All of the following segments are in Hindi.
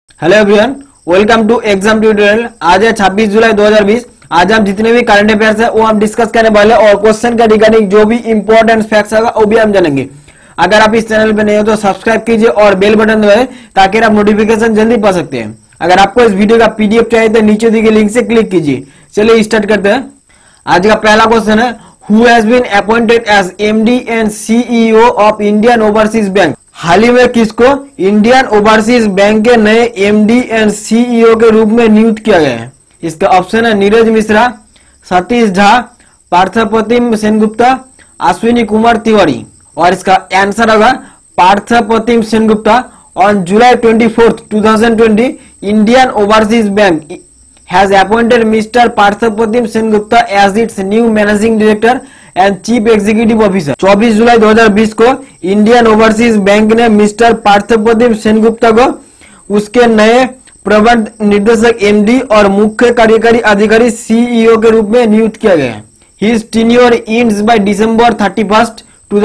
Hello everyone, welcome to exam tutorial. आज है 26 जुलाई 2020। आज हम जितने भी करंट अफेयर्स है वो हम डिस्कस करने वाले और क्वेश्चन का रिगार्डिंग जो भी इंपॉर्टेंट फैक्ट्स होगा वो भी हम जानेंगे। अगर आप इस चैनल पे नए हो तो सब्सक्राइब कीजिए और बेल बटन दबाएं ताकि आप नोटिफिकेशन जल्दी पा सकते हैं। अगर आपको इस वीडियो का पीडीएफ चाहिए तो नीचे दी गई लिंक से क्लिक कीजिए। चलिए स्टार्ट करते हैं। आज का पहला क्वेश्चन है, who has been appointed as MD and CEO of Indian Overseas Bank. हाल ही में किसको इंडियन ओवरसीज बैंक के नए एमडी एंड सीईओ के रूप में नियुक्त किया गया है? इसका ऑप्शन है नीरज मिश्रा, सतीश झा, पार्थप्रतिम सेनगुप्ता, अश्विनी कुमार तिवारी। और इसका आंसर होगा Parthapratim Sengupta. On July 24, 2020 Indian Overseas Bank has appointed Mr. Parthapratim Sengupta as its new managing director and chief executive officer। 24 जुलाई 2020 को इंडियन ओवरसीज बैंक ने मिस्टर पार्थप्रतिम सेनगुप्ता को उसके नए प्रबंध निदेशक एमडी और मुख्य कार्यकारी अधिकारी सीईओ के रूप में नियुक्त किया गया है। His tenure ends by December 31,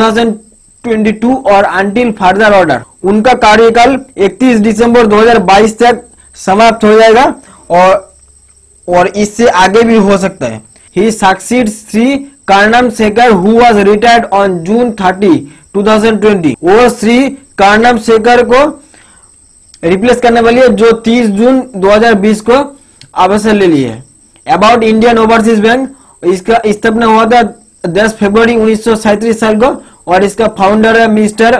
2022 और until further order। उनका कार्यकाल 31 दिसंबर 2022 तक समाप्त हो जाएगा और इससे आगे भी हो सकता है। He succeeds Shri Karnam Shekhar who was retired on June 30, 2020। वो श्री कर्णम शेखर को रिप्लेस करने वाली है जो 30 जून 2020 को अवसर ले ली है। अबाउट इंडियन ओवरसीज बैंक, इसका स्थापना हुआ था 10 फरवरी 1937 साल को और इसका फाउंडर है मिस्टर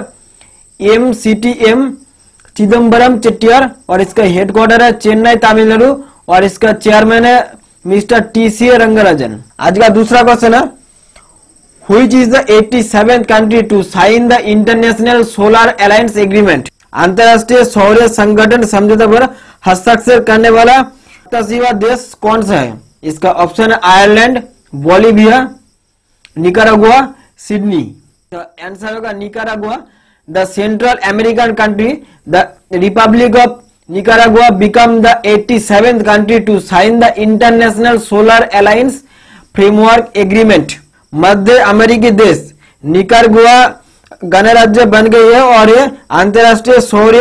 MCTM चिदम्बरम चेट्टियार और इसका हेडक्वार्टर है चेन्नई तमिलनाडु और इसका चेयरमैन है मिस्टर TC रंगराजन। आज का दूसरा क्वेश्चन है, which is the 87th country to sign the International Solar Alliance agreement. अंतरराष्ट्रीय सौर संगठन समझौता पर हस्ताक्षर करने वाला 87वां देश कौन सा है? इसका ऑप्शन है आयरलैंड, बोलिविया, निकारागुआ, सिडनी। तो आंसर होगा Nicaragua. The Central American country the Republic of Nicaragua became the 87th country to sign the International Solar Alliance Framework Agreement। मध्य अमेरिकी देश निकारागुआ गणराज्य बन गई है और ये अंतरराष्ट्रीय सौर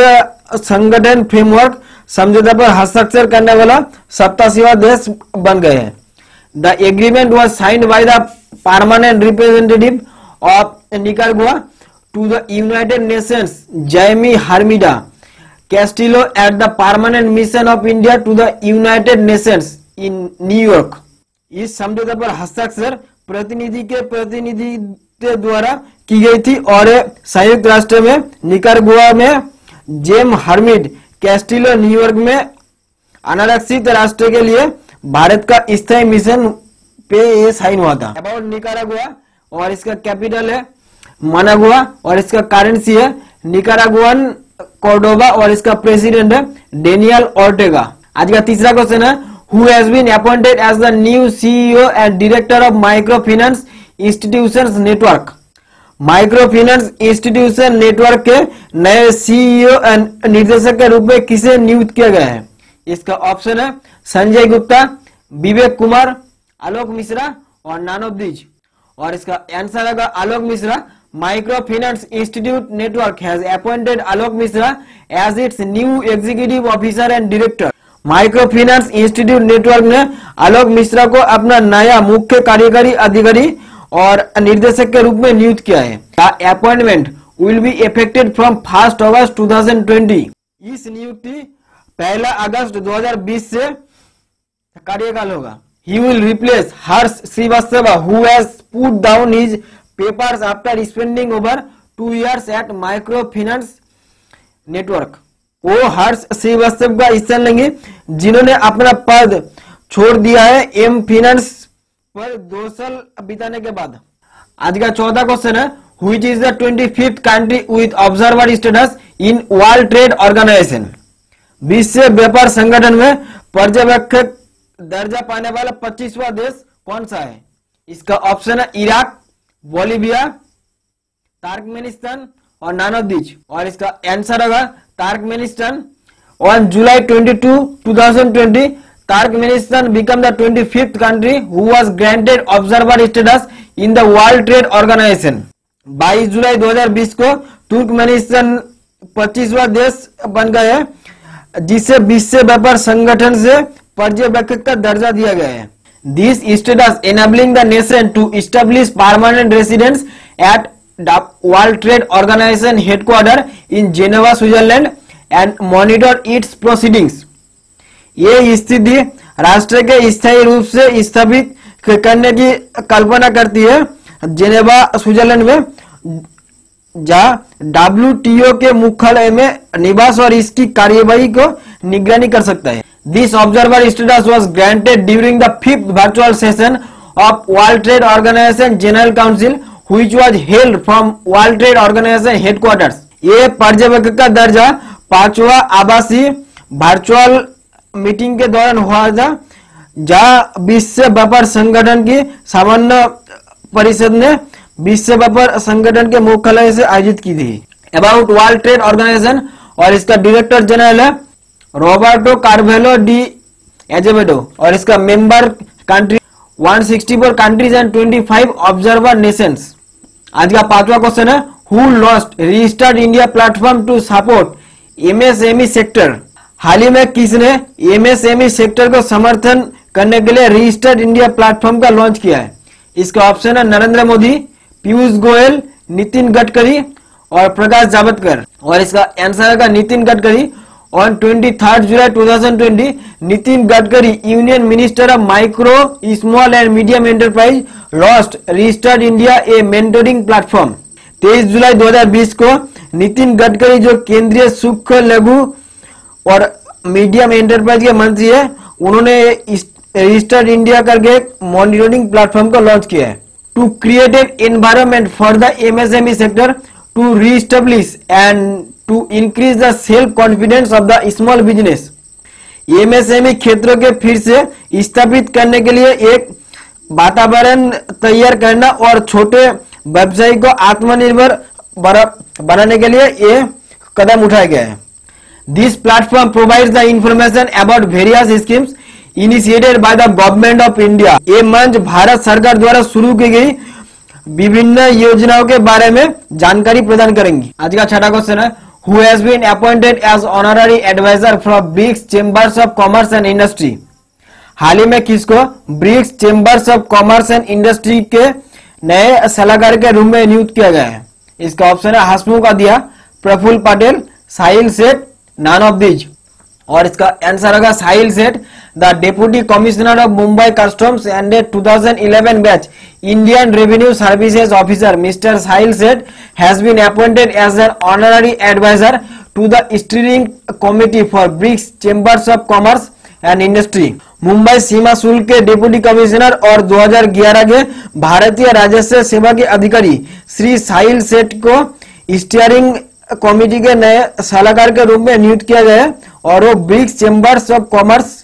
संगठन फ्रेमवर्क समझौता पर हस्ताक्षर करने वाला 87वां देश बन गए हैं। The agreement was signed by the permanent representative of Nicaragua to the United Nations Jaime Hermida Castillo at the permanent mission of India to the United Nations in New York. इस समझौते पर हस्ताक्षर प्रतिनिधि के प्रतिनिधित्व द्वारा की गई थी और संयुक्त राष्ट्र में निकारागुआ में जेम हर्मिड कैस्टिलो न्यूयॉर्क में अनारक्षित राष्ट्र के लिए भारत का स्थायी मिशन पे ये साइन हुआ था। अबाउट निकारागुआ और इसका कैपिटल है मनागुआ और इसका करेंसी है निकारागुआन कॉर्डोबा और इसका प्रेसिडेंट है डेनियल ऑर्टेगा। आज का तीसरा क्वेश्चन है, who has been appointed as the new CEO and director of micro finance institutions network. Micro finance institution network के नए सीईओ एंड निर्देशक के रूप में किसे नियुक्त किया गया है? इसका ऑप्शन है संजय गुप्ता, विवेक कुमार, आलोक मिश्रा और नानोब द्विज। और इसका आंसर होगा आलोक Mishra. Microfinance Institute Network has appointed Alok Mishra as its new executive officer and director। Microfinance Institute Network ने आलोक मिश्रा को अपना नया मुख्य कार्यकारी अधिकारी और निर्देशक के रूप में नियुक्त किया है। The appointment will be effective from 1 August 2020। इस नियुक्ति 1 अगस्त 2020 से कार्यकाल होगा। He will replace Harsh Srivastava who has put down his papers after spending over 2 years at microfinance network। वो हर्ष श्रीवास्तव का स्थान लेंगे जिन्होंने अपना पद छोड़ दिया है एम फाइनेंस पर 2 साल बिताने के बाद। आज का चौथा क्वेश्चन है, which is the 25th country with observer status in World Trade Organization. विश्व व्यापार संगठन में पर्यवेक्षक दर्जा पाने वाला 25वां देश कौन सा है? इसका ऑप्शन है इराक, बोलिविया, तुर्कमेनिस्तान और नानोब द्वीप। और इसका आंसर होगा Turkmenistan. On July 22, 2020 Turkmenistan become the 25th country who was granted observer status in the World Trade Organization. 22 जुलाई 2020 को तुर्कमेनिस्तान 25वां देश बन गए जिसे विश्व व्यापार संगठन से पर्यवेक्षक का दर्जा दिया गया है। This status enabling the nation to establish permanent residence at World Trade Organization headquarter in Geneva Switzerland and monitor its proceedings. ये स्थिति राष्ट्र के स्थायी रूप से स्थापित करने की कल्पना करती है जेनेवा स्विट्जरलैंड में, जहां WTO के मुख्यालय में निवास और इसकी कार्यवाही को निगरानी कर सकता है। This observer status was granted during the 5th virtual session of World Trade Organization General Council which was held from World Trade Organization headquarters. ये पर्यवेक्षक का दर्जा 5वां आभासी वर्चुअल मीटिंग के दौरान हुआ था, जहां विश्व व्यापार संगठन की सामान्य परिषद ने विश्व व्यापार संगठन के मुख्यालय से आयोजित की थी। अबाउट वर्ल्ड ट्रेड ऑर्गेनाइजेशन, और इसका डायरेक्टर जनरल है रॉबर्टो कार्वेलो डी एजेवेडो, और इसका member country 164 countries and 25 observer nations. आज का 5वां क्वेश्चन है who launched registered India platform to support MSME sector. हाल ही में किसने MSME सेक्टर को समर्थन करने के लिए रजिस्टर्ड इंडिया प्लेटफॉर्म का लॉन्च किया है? इसका ऑप्शन है नरेंद्र मोदी, पीयूष गोयल, नितिन गडकरी और प्रकाश जावड़ेकर, और इसका आंसर है Nitin Gadkari. On 23 July 2020 Nitin Gadkari union minister of micro small and medium enterprise launched registered India a mentoring platform. 23 जुलाई 2020 को नितिन गडकरी जो केंद्रीय सूक्ष्म लघु और मीडियम एंटरप्राइज के मंत्री है, उन्होंने रजिस्टर्ड इंडिया करके एक मॉनिटरिंग प्लेटफॉर्म को लॉन्च किया है। To create an environment for the MSME sector to reestablish and to increase the self confidence of the small business. MSME क्षेत्रों के फिर से स्थापित करने के लिए एक वातावरण तैयार करना और छोटे व्यवसायी को आत्मनिर्भर बनाने के लिए ये कदम उठाया गया है। This platform provides the information about various schemes initiated by the government of India. ये मंच भारत सरकार द्वारा शुरू की गई विभिन्न योजनाओं के बारे में जानकारी प्रदान करेंगी। आज का 6वां क्वेश्चन है Who has been appointed as honorary advisor from BRICS Chambers of Commerce and Industry? हाल ही में किसको BRICS chambers of commerce and industry के नए सलाहकार के रूप में नियुक्त किया गया है? इसका ऑप्शन है हसमुख अदिया, प्रफुल्ल पटेल, साहिल सेठ, नन ऑफ दीज, और इसका आंसर होगा Sahil Seth. The deputy commissioner of Mumbai customs and 2011 batch Indian revenue services officer mister Sahil Seth has been appointed as an honorary adviser to the steering committee for BRICS chambers of commerce and industry. Mumbai सीमा शुल्क के डिप्टी कमिश्नर और 2011 के भारतीय राजस्व सेवा के अधिकारी श्री साहिल सेठ को स्टीयरिंग कमेटी के नए सलाहकार के रूप में नियुक्त किया गया है, और वो BRICS chambers of commerce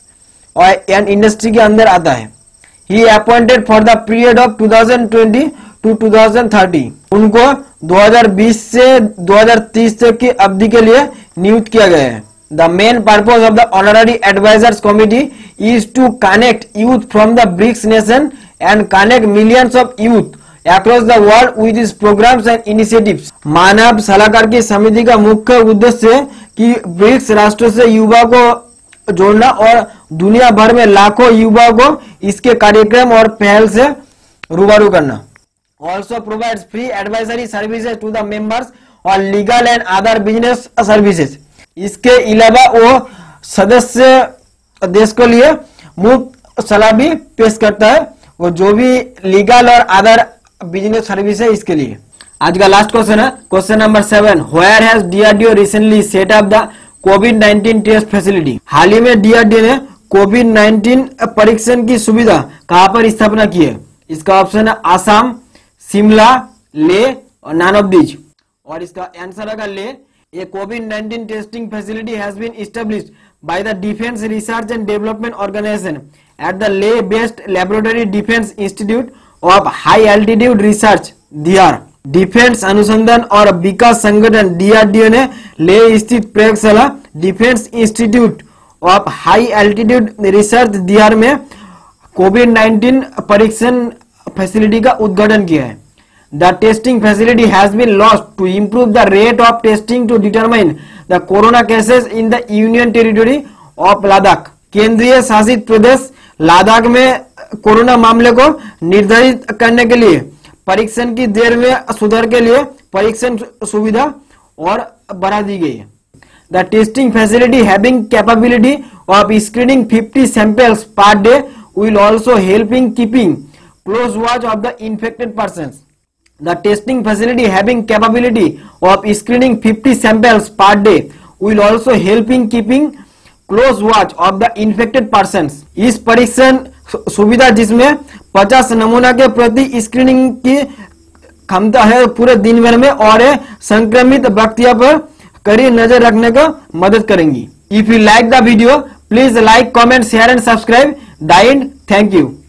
and industry के अंदर आता है। He appointed for the period of 2020 to 2030। उनको 2020 से 2030 तक की अवधि के लिए नियुक्त किया गया है। The main purpose of the honorary advisers committee is to connect youth from the BRICS nation and connect millions of youth across the world with its programs and initiatives। मानव सलाहकार की समिति का मुख्य उद्देश्य है कि ब्रिक्स राष्ट्रों से युवा को जोड़ना और दुनिया भर में लाखों युवाओं को इसके कार्यक्रम और पहल से रूबरू करना। Also provides free advisory services to the members और legal and other business services. इसके अलावा वो सदस्य देश के लिए मुफ्त सलाह भी पेश करता है, वो जो भी लीगल और अदर बिजनेस सर्विस है इसके लिए। आज का लास्ट क्वेश्चन है question number 7। Where has DRDO recently set up the कोविड-19 टेस्ट फैसिलिटी? हाल ही में DRDO ने कोविड-19 परीक्षण की सुविधा कहां पर स्थापना की है? इसका ऑप्शन है आसाम, शिमला, ले और नन ऑफ दीज, और इसका आंसर होगा ले। ए कोविड-19 testing facility has been established by the defence research and development organization at the Leh based laboratory defence institute of high altitude research DIHAR. Defence अनुसंधान और विकास संगठन DRDO ने ले स्थित प्रयोगशाला defence institute of high altitude research DIHAR में कोविड-19 परीक्षण फैसिलिटी का उद्घाटन किया है। The testing facility has been lost to improve the rate of testing to determine the corona cases in the Union Territory of Ladakh. केंद्रीय शासित प्रदेश लद्दाख में कोरोना मामले को निर्धारित करने के लिए परीक्षण की देर में सुधार के लिए परीक्षण सुविधा और बढ़ा दी गई है. The testing facility having capability of screening 50 samples per day will also help in keeping close watch of the infected persons. The testing facility having capability of screening 50 samples per day will also help in keeping close watch of the infected persons. इस परीक्षण सुविधा जिसमें 50 नमूना के प्रति स्क्रीनिंग की क्षमता है पूरे दिन भर में और संक्रमित व्यक्तियों पर कड़ी नजर रखने का मदद करेंगी. If you like the video, please like, comment, share and subscribe. The end. Thank you.